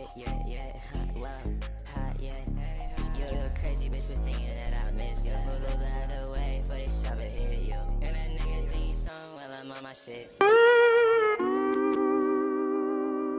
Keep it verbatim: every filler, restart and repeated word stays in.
shit, yeah, yeah, hot, wow, hot, yeah. You a crazy bitch for thinking that I miss you. Move a lot away for this shove it hit you. And that nigga think he's something while I'm on my shit.